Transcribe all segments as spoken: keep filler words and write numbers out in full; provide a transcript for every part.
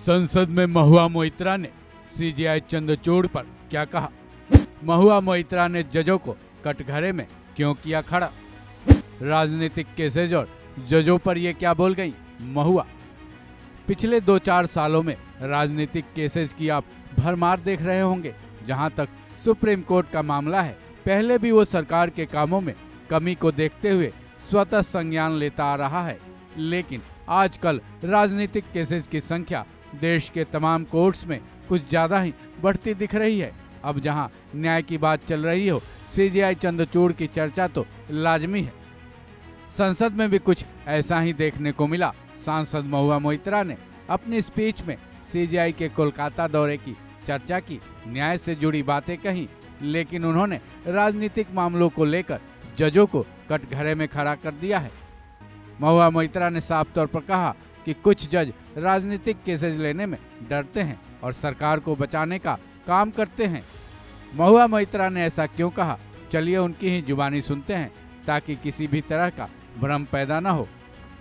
संसद में महुआ मोइत्रा ने सीजेआई चंद्रचूड़ पर क्या कहा? महुआ मोइत्रा ने जजों को कटघरे में क्यों किया खड़ा? राजनीतिक केसेज और जजों पर ये क्या बोल गई महुआ? पिछले दो चार सालों में राजनीतिक केसेज की आप भरमार देख रहे होंगे। जहां तक सुप्रीम कोर्ट का मामला है, पहले भी वो सरकार के कामों में कमी को देखते हुए स्वतः संज्ञान लेता आ रहा है, लेकिन आजकल राजनीतिक केसेज की संख्या देश के तमाम कोर्ट्स में कुछ ज्यादा ही बढ़ती दिख रही है। अब जहां न्याय की बात चल रही हो, सीजेआई चंद्रचूड़ की चर्चा तो लाजमी है। संसद में भी कुछ ऐसा ही देखने को मिला। सांसद महुआ मोइत्रा ने अपनी स्पीच में सीजेआई के कोलकाता दौरे की चर्चा की, न्याय से जुड़ी बातें कही, लेकिन उन्होंने राजनीतिक मामलों को लेकर जजों को कटघरे में खड़ा कर दिया है। महुआ मोइत्रा ने साफ तौर पर कहा कि कुछ जज राजनीतिक केसेज लेने में डरते हैं और सरकार को बचाने का काम करते हैं। महुआ मोइत्रा ने ऐसा क्यों कहा, चलिए उनकी ही जुबानी सुनते हैं ताकि किसी भी तरह का भ्रम पैदा न हो।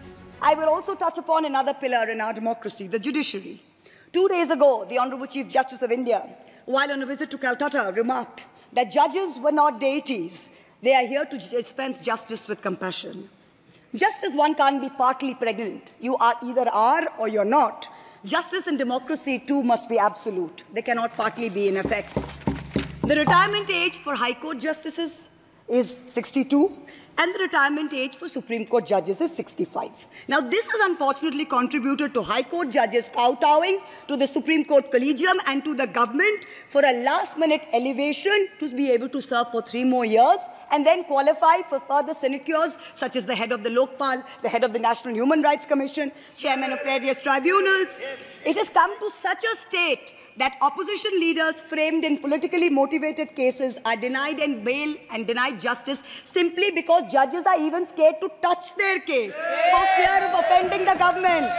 I will also touch upon another pillar in our democracy, the judiciary. Two days ago, the Honorable Chief Justice of India, while on a visit to Calcutta, remarked that judges were not deities. They are here to dispense justice with compassion. Just as one can't be partly pregnant, you are either are or you're not. Justice and democracy too must be absolute. They cannot partly be in effect. The retirement age for High Court justices is sixty-two and the retirement age for Supreme Court judges is sixty-five. Now this has unfortunately contributed to High Court judges kowtowing to the Supreme Court Collegium and to the government for a last minute elevation to be able to serve for three more years and then qualify for further sinecures such as the head of the Lokpal, the head of the National Human Rights Commission, chairman of various tribunals. It has come to such a state that opposition leaders framed in politically motivated cases are denied and bail and denied justice simply because judges are even scared to touch their case for fear of offending the government.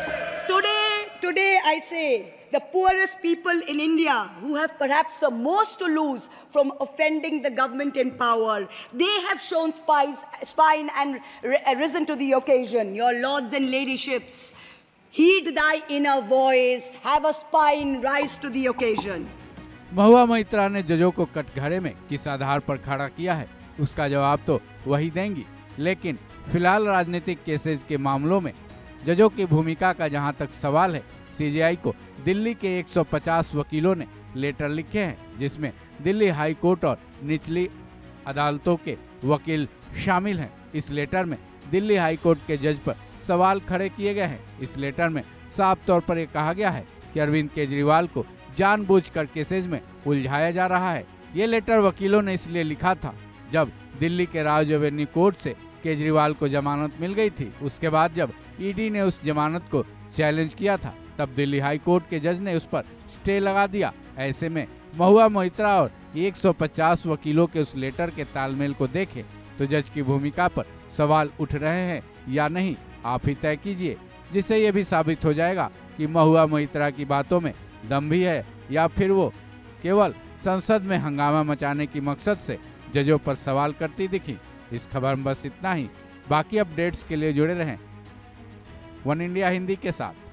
Today, today I say, the poorest people in India who have perhaps the most to lose from offending the government in power, they have shown spies, spine and risen to the occasion. Your lords and ladyships, heed thy inner voice, have a spine, rise to the occasion. Mahua Moitra ने जजों को कटघरे में किस आधार पर खड़ा किया है, उसका जवाब तो वही देंगी, लेकिन फिलहाल राजनीतिक केसेस के मामलों में जजों की भूमिका का जहां तक सवाल है, सीजेआई को दिल्ली के एक सौ पचास वकीलों ने लेटर लिखे हैं, जिसमें दिल्ली हाई कोर्ट और निचली अदालतों के वकील शामिल हैं। इस लेटर में दिल्ली हाई कोर्ट के जज पर सवाल खड़े किए गए हैं। इस लेटर में साफ तौर पर यह कहा गया है कि अरविंद केजरीवाल को जानबूझकर केसेज में उलझाया जा रहा है। ये लेटर वकीलों ने इसलिए लिखा था जब दिल्ली के राज एवेन्यू कोर्ट से केजरीवाल को जमानत मिल गई थी। उसके बाद जब ईडी ने उस जमानत को चैलेंज किया था, तब दिल्ली हाई कोर्ट के जज ने उस पर स्टे लगा दिया। ऐसे में महुआ मोइत्रा और एक सौ पचास वकीलों के उस लेटर के तालमेल को देखें तो जज की भूमिका पर सवाल उठ रहे हैं या नहीं, आप ही तय कीजिए, जिससे ये भी साबित हो जाएगा कि महुआ मोइत्रा की बातों में दम भी है या फिर वो केवल संसद में हंगामा मचाने की मकसद से जजों पर सवाल करती दिखी। इस खबर में बस इतना ही। बाकी अपडेट्स के लिए जुड़े रहें वन इंडिया हिंदी के साथ।